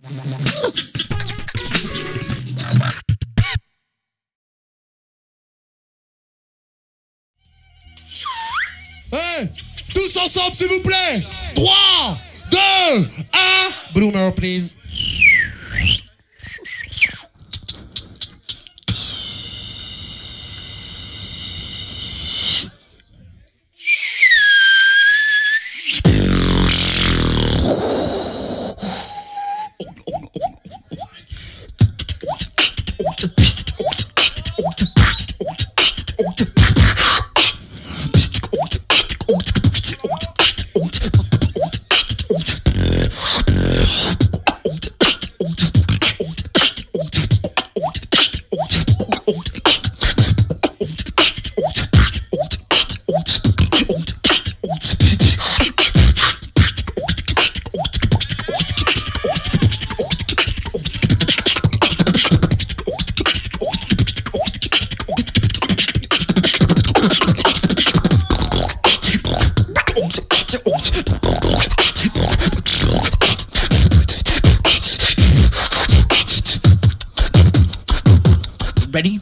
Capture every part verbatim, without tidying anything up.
Hey, tous ensemble s'il vous plaît. trois, deux, un. Bloomer, please. Ready?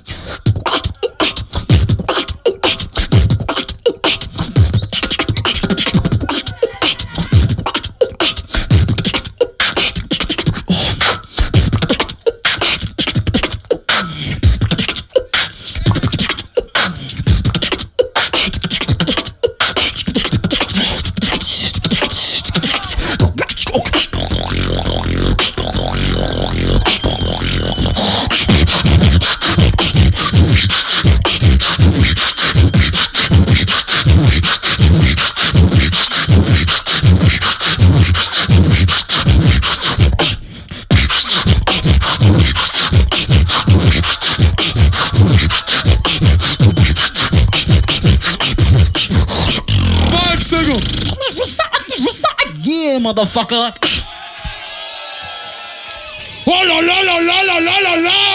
Yeah, motherfucker. Oh là là là là là là là là.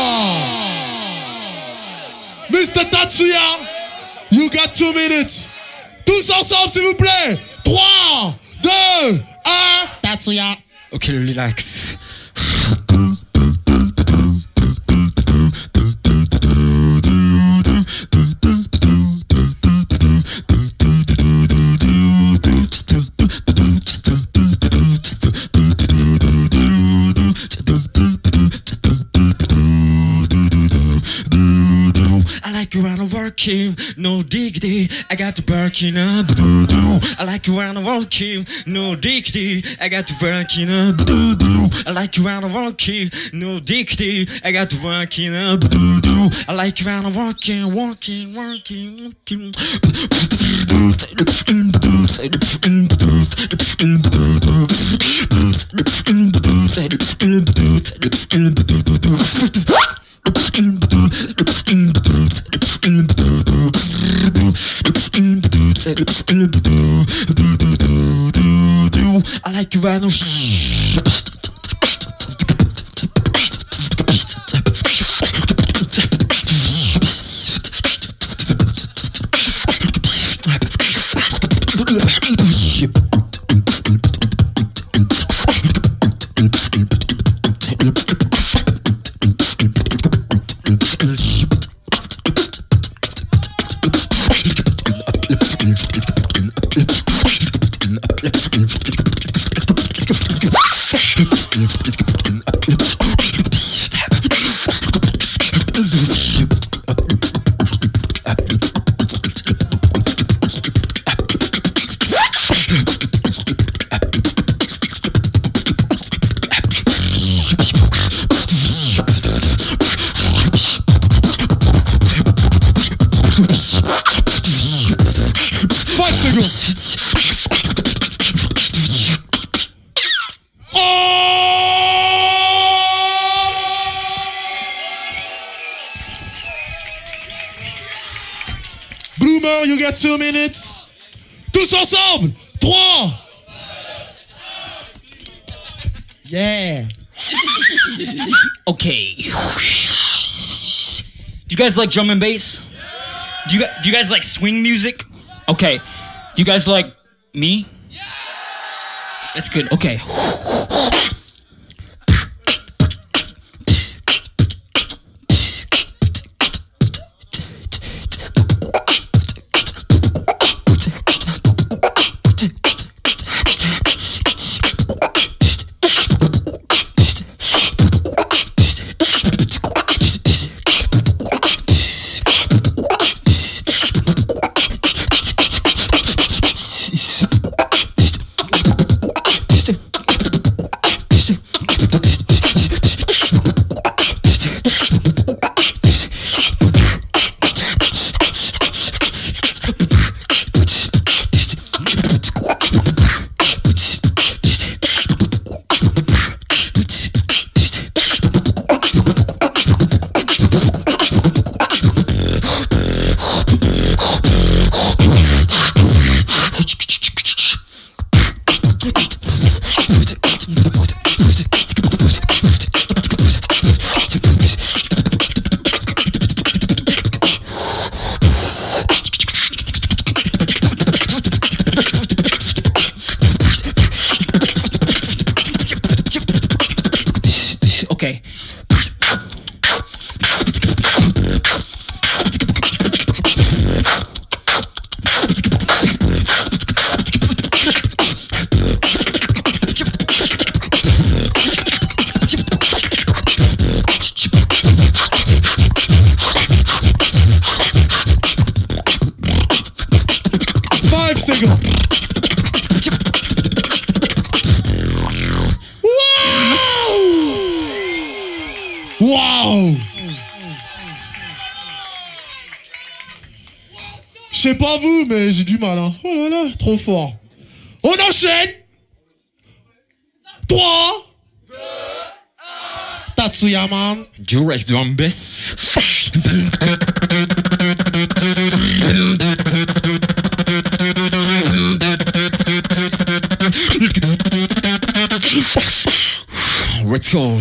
mister Tatsuya, you got two minutes. Tous ensemble s'il vous plaît. trois, deux, un. Tatsuya. Ok, relax. I like you when I'm working, no diggity. I got to working up. I like you when I'm working, no diggity. I got to working up. I like you when I'm working, no diggity. I got to working up. I like you when I'm working, working, working, working. I like you when I'm five seconds. Bloomer, you got two minutes. Tous ensemble. trois. Yeah. Okay. Do you guys like drum and bass? Do you do you guys like swing music? Okay. Do you guys like me? That's good. Okay. Okay. Five seconds. Waouh! Je sais pas vous, mais j'ai du mal, hein. Oh là là, trop fort. On enchaîne. trois, deux, un. Tatsuya man. Direct drum bass. Let's go.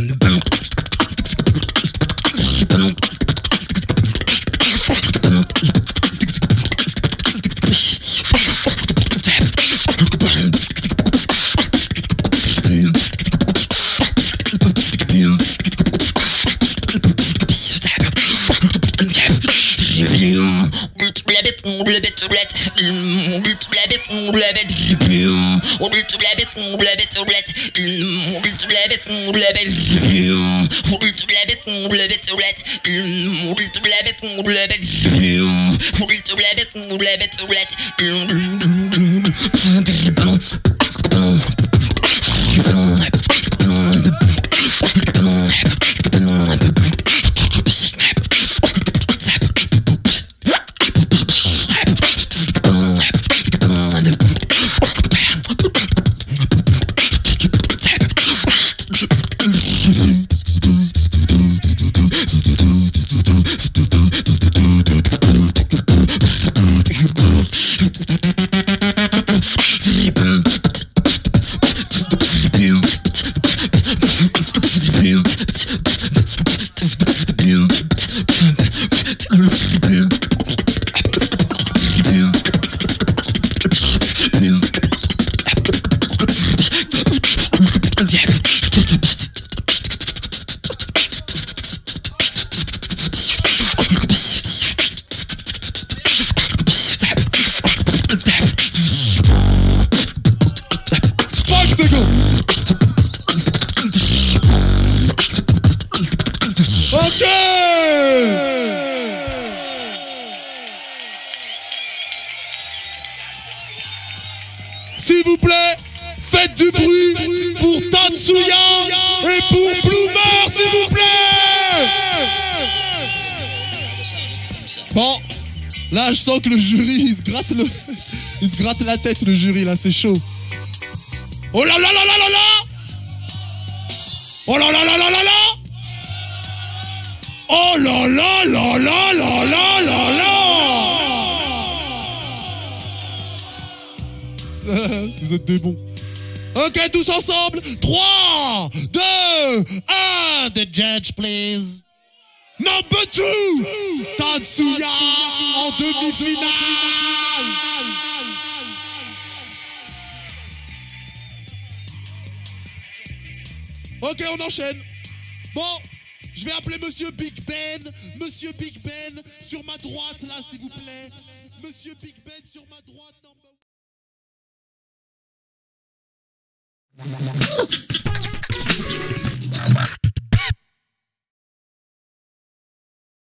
S'il vous plaît, faites du bruit pour Tatsuya et pour Bloomer, s'il vous plaît. Bon, là je sens que le jury, il se gratte le, il se gratte la tête, le jury là, c'est chaud. Oh là là là là là là. Oh là là là là là là. Oh là là là là là là là là. Vous êtes des bons. Ok, tous ensemble. trois, deux, un. The judge, please. Number two. Tatsuya en demi-finale. Ok, on enchaîne. Bon, je vais appeler Monsieur Big Ben. Monsieur Big Ben sur ma droite, là, s'il vous plaît. Monsieur Big Ben sur ma droite. Number...